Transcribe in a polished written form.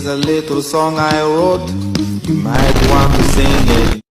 is a little song I wrote. You might want to sing it.